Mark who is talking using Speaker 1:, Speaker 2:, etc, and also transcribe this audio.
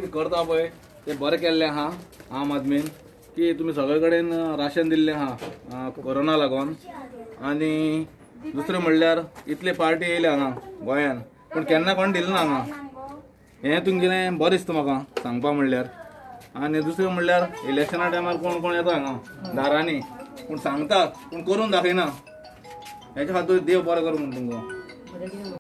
Speaker 1: करता पळय ते बरें केल्लें आहा आम आदमीन की तुमी सगळे कडेन राशन दिल्लें आहा कोरोना लागून। आनी दुसरें म्हणल्यार इतले पार्टी येयले हांगा गोंयान पूण केन्ना कोण दिलें ना हांगा। हें तुमकां कितें बरें दिसता म्हाका सांगपा म्हणल्यार। आनी दुसरें म्हणल्यार इलेक्शना टायमार कोण कोण येता हांगा दारांनी पूण सांगतात पूण करून दाखयना। हेच्या खातीर देव बरें करूं म्हणून तुमकां।